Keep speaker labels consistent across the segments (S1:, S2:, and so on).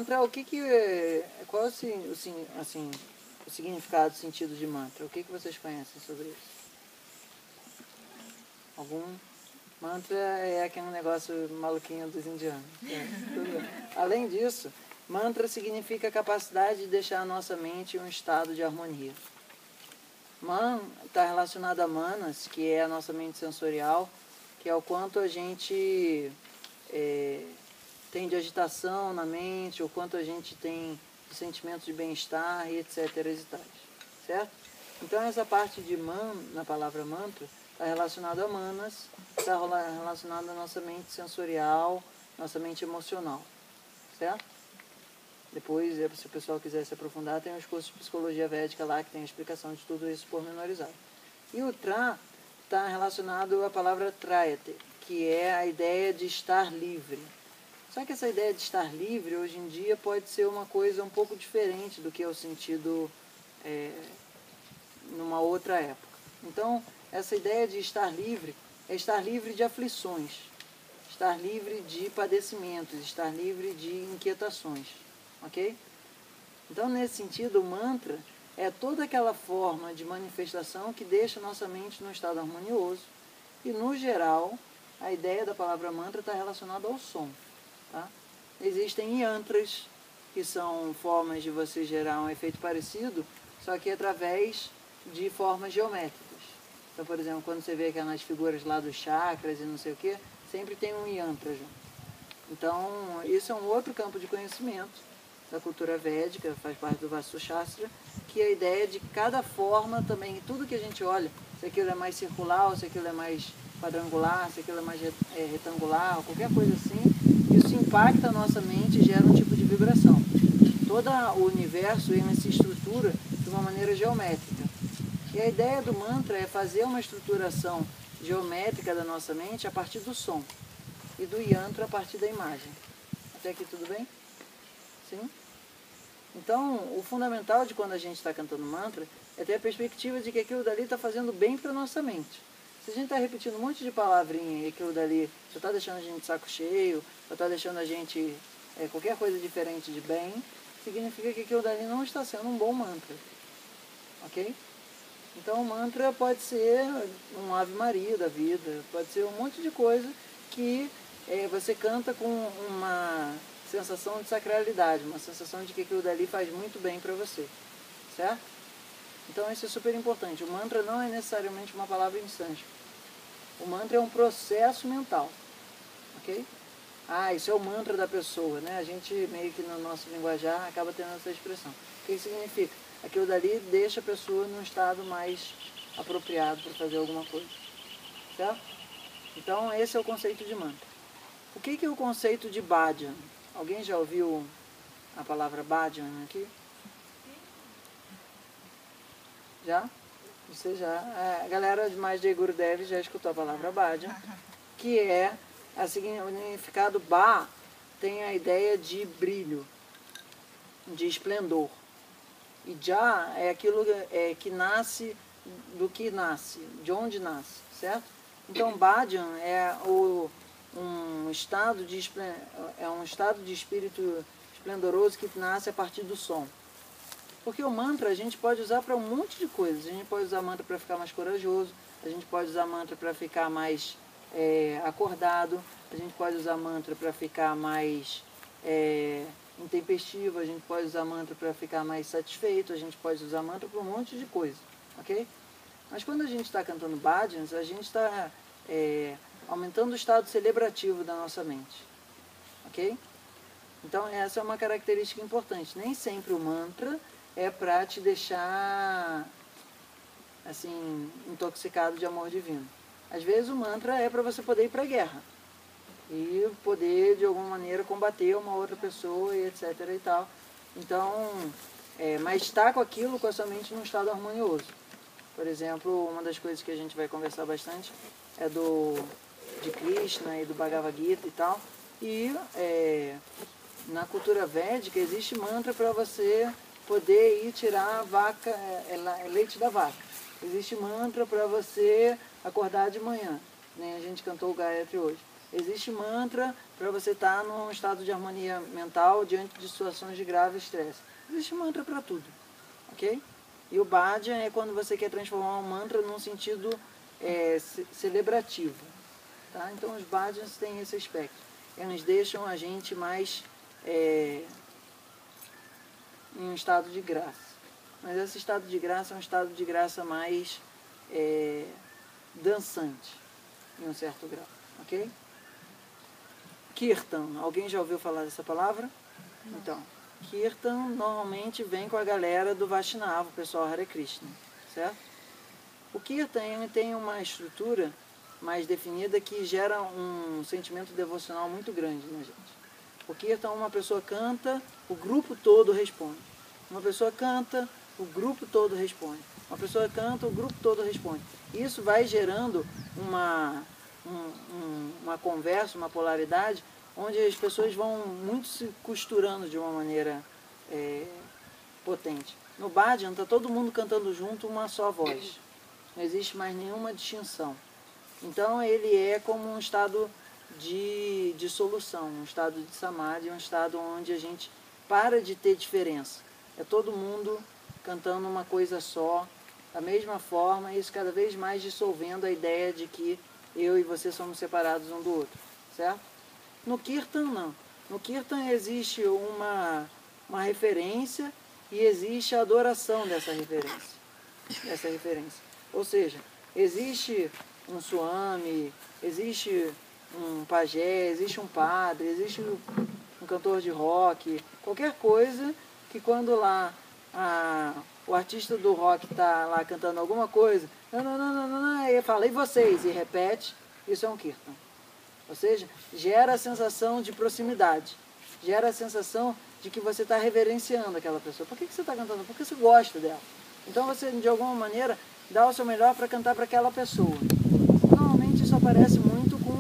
S1: mantra, qual é o significado, o sentido de mantra? O que vocês conhecem sobre isso? Algum? Mantra é aquele negócio maluquinho dos indianos. Além disso, mantra significa a capacidade de deixar a nossa mente em um estado de harmonia. Man está relacionado a manas, que é a nossa mente sensorial, que é o quanto a gente tem de agitação na mente, o quanto a gente tem de sentimentos de bem-estar e etc. Certo? Então essa parte de man, na palavra mantra, está relacionado a manas, está relacionado à nossa mente sensorial, nossa mente emocional. Certo? Depois, se o pessoal quiser se aprofundar, tem os cursos de psicologia védica lá, que tem a explicação de tudo isso pormenorizado. E o tra está relacionado à palavra trayate, que é a ideia de estar livre. Só que essa ideia de estar livre, hoje em dia, pode ser uma coisa um pouco diferente do que é o sentido numa outra época. Então, essa ideia de estar livre é estar livre de aflições, estar livre de padecimentos, estar livre de inquietações. Ok? Então, nesse sentido, o mantra é toda aquela forma de manifestação que deixa a nossa mente num estado harmonioso. E, no geral, a ideia da palavra mantra está relacionada ao som. Tá? Existem yantras, que são formas de você gerar um efeito parecido, só que através de formas geométricas. Então, por exemplo, quando você vê aquelas figuras lá dos chakras e não sei o que, sempre tem um yantra junto. Então, isso é um outro campo de conhecimento da cultura védica, faz parte do Vastu Shastra, que é a ideia de cada forma também, tudo que a gente olha, se aquilo é mais circular, se aquilo é mais quadrangular, se aquilo é mais retangular, ou qualquer coisa assim, isso impacta a nossa mente e gera um tipo de vibração. Todo o universo ele se estrutura de uma maneira geométrica. E a ideia do mantra é fazer uma estruturação geométrica da nossa mente a partir do som, e do yantra a partir da imagem. Até aqui tudo bem? Sim? Então, o fundamental de quando a gente está cantando mantra é ter a perspectiva de que aquilo dali está fazendo bem para a nossa mente. Se a gente está repetindo um monte de palavrinha e aquilo dali só está deixando a gente de saco cheio, só está deixando a gente qualquer coisa diferente de bem, significa que aquilo dali não está sendo um bom mantra. Ok? Então, o mantra pode ser um Ave Maria da vida, pode ser um monte de coisa que você canta com uma sensação de sacralidade, uma sensação de que aquilo dali faz muito bem para você, certo? Então isso é super importante. O mantra não é necessariamente uma palavra em sânscrito. O mantra é um processo mental, ok? Isso é o mantra da pessoa, né? A gente meio que no nosso linguajar acaba tendo essa expressão. O que significa? Aquilo dali deixa a pessoa num estado mais apropriado para fazer alguma coisa, certo? Então esse é o conceito de mantra. O que é o conceito de bhajan? Alguém já ouviu a palavra bhajan aqui? Já? Você já? A galera mais de Gurudev já escutou a palavra bhajan, que é o significado bha tem a ideia de brilho, de esplendor. E já é aquilo que nasce do que nasce, de onde nasce, certo? Então bhajan é um estado de espírito esplendoroso que nasce a partir do som. Porque o mantra a gente pode usar para um monte de coisas. A gente pode usar mantra para ficar mais corajoso, a gente pode usar mantra para ficar mais acordado, a gente pode usar mantra para ficar mais intempestivo, a gente pode usar mantra para ficar mais satisfeito, a gente pode usar mantra para um monte de coisa, ok? Mas quando a gente está cantando bhajans, a gente está aumentando o estado celebrativo da nossa mente, ok? Então essa é uma característica importante. Nem sempre o mantra é para te deixar assim intoxicado de amor divino. Às vezes o mantra é para você poder ir para a guerra e poder de alguma maneira combater uma outra pessoa e etc e tal. Então, mas está com aquilo com a sua mente num estado harmonioso. Por exemplo, uma das coisas que a gente vai conversar bastante é de Krishna e do Bhagavad Gita e tal. E na cultura védica existe mantra para você poder ir tirar a vaca, leite da vaca. Existe mantra para você acordar de manhã, nem a gente cantou o Gayatri hoje. Existe mantra para você estar num estado de harmonia mental diante de situações de grave estresse. Existe mantra para tudo, ok? E o bhajan é quando você quer transformar um mantra num sentido celebrativo. Tá? Então os bhajans têm esse aspecto. Eles deixam a gente mais em um estado de graça. Mas esse estado de graça é um estado de graça mais dançante, em um certo grau. Ok? Kirtan. Alguém já ouviu falar dessa palavra? Não. Então, Kirtan normalmente vem com a galera do Vaishnava, o pessoal Hare Krishna. Certo? O Kirtan tem uma estrutura mais definida que gera um sentimento devocional muito grande na gente. O Kirtan, uma pessoa canta, o grupo todo responde. Uma pessoa canta, o grupo todo responde. Uma pessoa canta, o grupo todo responde. Isso vai gerando uma conversa, uma polaridade, onde as pessoas vão muito se costurando de uma maneira potente. No Bhajan está todo mundo cantando junto uma só voz. Não existe mais nenhuma distinção. Então ele é como um estado de dissolução, um estado de samadhi, um estado onde a gente para de ter diferença. É todo mundo cantando uma coisa só, da mesma forma, e isso cada vez mais dissolvendo a ideia de que eu e você somos separados um do outro, certo? No Kirtan não. No Kirtan existe uma referência e existe a adoração dessa referência. Ou seja, existe um swami, existe um pajé, existe um padre, existe um cantor de rock, qualquer coisa que quando lá o artista do rock está lá cantando alguma coisa, e fala, e vocês? E repete, isso é um Kirtan. Ou seja, gera a sensação de proximidade, gera a sensação de que você está reverenciando aquela pessoa. Por que você está cantando? Porque você gosta dela. Então você, de alguma maneira, dá o seu melhor para cantar para aquela pessoa. Normalmente isso aparece muito com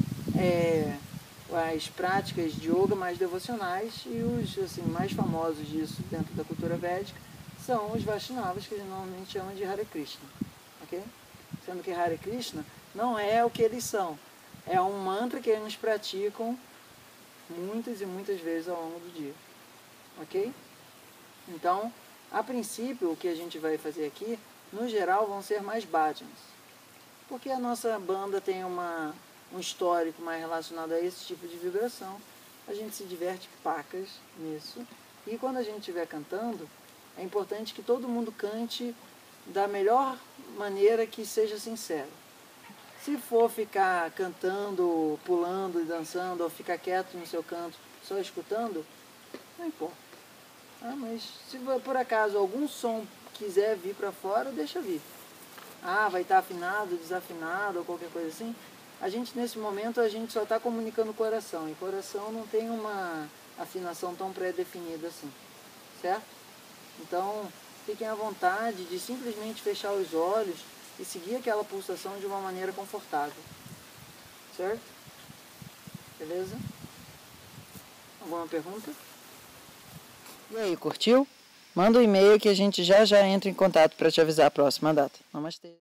S1: as práticas de yoga mais devocionais, e os assim, mais famosos disso dentro da cultura védica são os Vaishnavas, que a gente normalmente chama de Hare Krishna. Okay? Sendo que Hare Krishna não é o que eles são. É um mantra que eles praticam muitas e muitas vezes ao longo do dia. Ok? Então, a princípio, o que a gente vai fazer aqui, no geral, vão ser mais bhajans. Porque a nossa banda tem um histórico mais relacionado a esse tipo de vibração. A gente se diverte pacas nisso. E quando a gente estiver cantando, é importante que todo mundo cante da melhor maneira que seja sincero. Se for ficar cantando, pulando e dançando, ou ficar quieto no seu canto, só escutando, não importa. Mas se por acaso algum som quiser vir para fora, deixa vir. Vai estar afinado, desafinado, ou qualquer coisa assim. Nesse momento, a gente só está comunicando o coração. E o coração não tem uma afinação tão pré-definida assim. Certo? Então, fiquem à vontade de simplesmente fechar os olhos e seguir aquela pulsação de uma maneira confortável. Certo? Beleza? Alguma pergunta? E aí, curtiu? Manda um e-mail que a gente já entra em contato para te avisar a próxima data. Namastê!